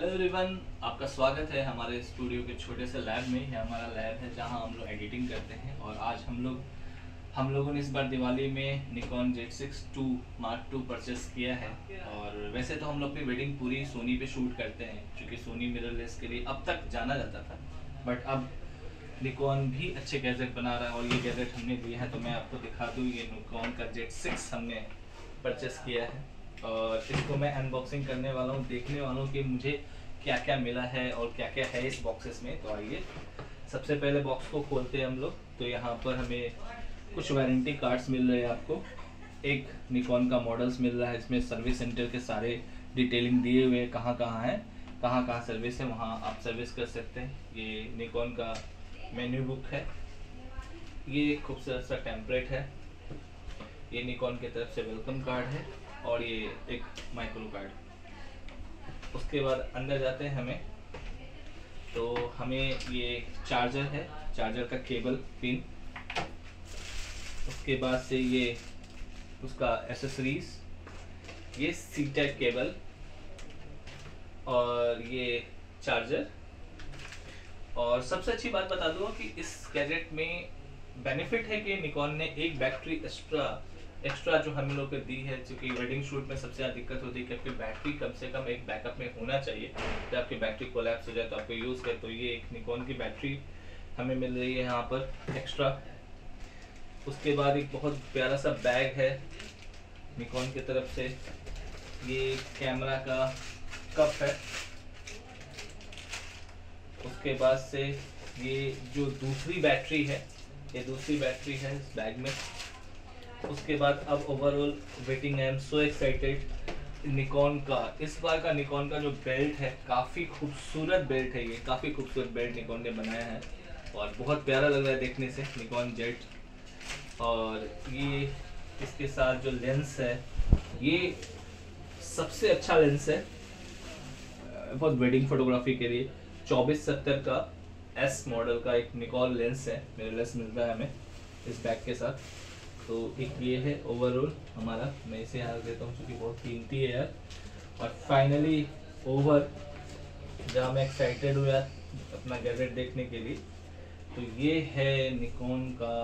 Hello everyone, आपका स्वागत है हमारे स्टूडियो के छोटे से लैब में। यह हमारा लैब है जहां हम लोग एडिटिंग करते हैं। और आज हम लोगों ने इस बार दिवाली में Nikon Z6 II Mark II purchase किया है। और वैसे तो हम लोग अपनी वेडिंग पूरी सोनी पे शूट करते हैं, क्योंकि सोनी मिररलेस के लिए अब तक जाना जाता था। बट अब निकॉन भी अच्छे गैजेट बना रहा है और ये गैजेट हमने लिया है, तो मैं आपको दिखा दूँ। ये निकॉन का Z6 हमने परचेस किया है और इसको मैं अनबॉक्सिंग करने वाला हूँ, देखने वाला हूँ कि मुझे क्या क्या मिला है और क्या क्या है इस बॉक्सेस में। तो आइए सबसे पहले बॉक्स को खोलते हैं हम लोग। तो यहाँ पर हमें कुछ वारंटी कार्ड्स मिल रहे हैं आपको। एक निकॉन का मॉडल्स मिल रहा है, इसमें सर्विस सेंटर के सारे डिटेलिंग दिए हुए, कहाँ कहाँ है, कहाँ कहाँ सर्विस है, वहाँ आप सर्विस कर सकते हैं। ये निकॉन का मेन्यू बुक है। ये एक खूबसूरत सा टेम्पलेट है। ये निकॉन की तरफ से वेलकम कार्ड है और ये एक माइक्रो कार्ड। उसके बाद अंदर जाते हैं हमें, तो हमें ये चार्जर है, चार्जर का केबल पिन। उसके बाद से ये उसका एसेसरीज, ये सी टाइप केबल और ये चार्जर। और सबसे अच्छी बात बता दूँ कि इस गैजेट में बेनिफिट है कि निकॉन ने एक बैटरी एक्स्ट्रा जो हम लोग को दी है, क्योंकि वेडिंग शूट में सबसे ज़्यादा दिक्कत होती है कि आपकी बैटरी कम से कम एक बैकअप में होना चाहिए। तो आपकी बैटरी कोलैप्स हो जाए तो आपको यूज़ करें, तो ये एक निकॉन की बैटरी हमें मिल रही है यहाँ पर एक्स्ट्रा। उसके बाद एक बहुत प्यारा सा बैग है निकॉन की तरफ से। ये कैमरा का कप है। उसके बाद से ये जो दूसरी बैटरी है, ये दूसरी बैटरी है इस बैग में। उसके बाद अब overall waiting, I am so excited. Nikon का इस बार का निकॉन का जो बेल्ट है, काफ़ी खूबसूरत बेल्ट है। ये काफ़ी खूबसूरत बेल्ट निकॉन ने बनाया है और बहुत प्यारा लग रहा है देखने से, निकॉन जेट। और ये इसके साथ जो लेंस है, ये सबसे अच्छा लेंस है बहुत वेडिंग फोटोग्राफी के लिए। 2470 का S मॉडल का एक निकॉन लेंस है, मिररलेस मिल रहा है हमें इस बैग के साथ। तो एक ये है ओवरऑल हमारा। मैं इसे यहाँ रख देता हूँ क्योंकि बहुत कीमती है यार। और फाइनली ओवर, जहाँ मैं एक्साइटेड हूँ यार अपना गैजेट देखने के लिए, तो ये है निकॉन का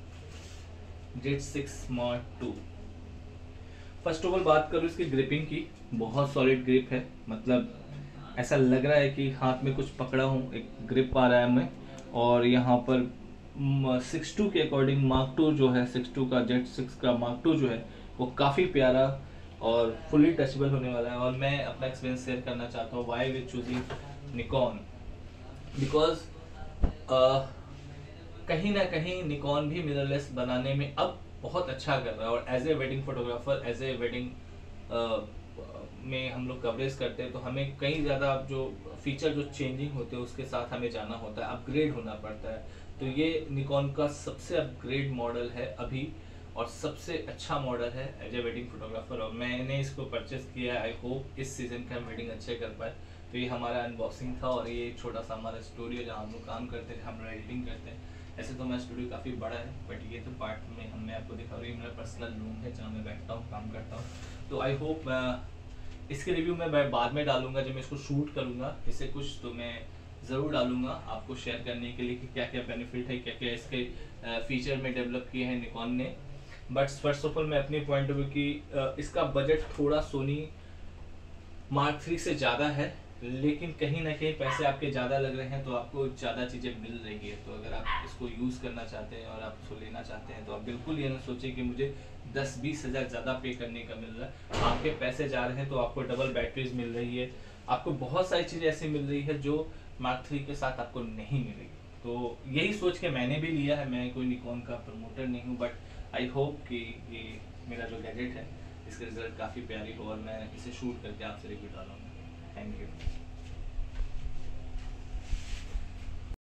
Z6 Mark II। First of all बात करूँ इसकी ग्रिपिंग की, बहुत सॉलिड ग्रिप है। मतलब ऐसा लग रहा है कि हाथ में कुछ पकड़ा हूँ, एक ग्रिप आ रहा है हमें। और यहाँ पर 6.2 के अकॉर्डिंग Mark II जो है, 6.2 का Z6 का Mark II जो है, वो काफ़ी प्यारा और फुली टचेबल होने वाला है। और मैं अपना एक्सपीरियंस शेयर करना चाहता हूँ why with choosing Nikon, because कहीं ना कहीं निकॉन भी मिररलेस बनाने में अब बहुत अच्छा कर रहा है। और as a wedding photographer, as a wedding में हम लोग कवरेज करते हैं, तो हमें कई ज़्यादा जो फीचर जो चेंजिंग होते हैं उसके साथ हमें जाना होता है, अपग्रेड होना पड़ता है। तो ये निकॉन का सबसे अपग्रेड मॉडल है अभी और सबसे अच्छा मॉडल है एज ए वेडिंग फोटोग्राफर। और मैंने इसको परचेस किया है। आई होप इस सीज़न का हम वेडिंग अच्छे कर पाए। तो ये हमारा अनबॉक्सिंग था और ये छोटा सा हमारा स्टूडियो जहाँ हम लोग काम करते हैं, हम एडिटिंग करते हैं। ऐसे तो मेरा स्टूडियो काफ़ी बड़ा है, बट ये तो पार्ट में मैं आपको दिखा रही हूँ। मेरा पर्सनल रूम है जहाँ मैं बैठता हूँ, काम करता हूँ। तो आई होप इसके रिव्यू में मैं बाद में डालूंगा जब मैं इसको शूट करूँगा। इससे कुछ तो मैं ज़रूर डालूंगा आपको शेयर करने के लिए कि क्या क्या बेनिफिट है, क्या क्या इसके फीचर में डेवलप किए हैं निकॉन ने। बट फर्स्ट ऑफ ऑल मैं अपनी पॉइंट ऑफ व्यू की इसका बजट थोड़ा सोनी Mark III से ज़्यादा है, लेकिन कहीं ना कहीं पैसे आपके ज़्यादा लग रहे हैं तो आपको ज़्यादा चीज़ें मिल रही है। तो अगर आप इसको यूज़ करना चाहते हैं और आप इसको लेना चाहते हैं, तो आप बिल्कुल ये ना सोचें कि मुझे 10-20 हज़ार ज़्यादा पे करने का मिल रहा है। आपके पैसे जा रहे हैं तो आपको डबल बैटरीज मिल रही है, आपको बहुत सारी चीज़ें ऐसी मिल रही है जो Mark III के साथ आपको नहीं मिलेगी। तो यही सोच के मैंने भी लिया है। मैं कोई निकॉन का प्रमोटर नहीं हूँ, बट आई होप कि ये मेरा जो गैजेट है इसके रिजल्ट काफ़ी प्यारी हो और मैं इसे शूट करके आपसे रिव्यू डालूंगा। Thank you.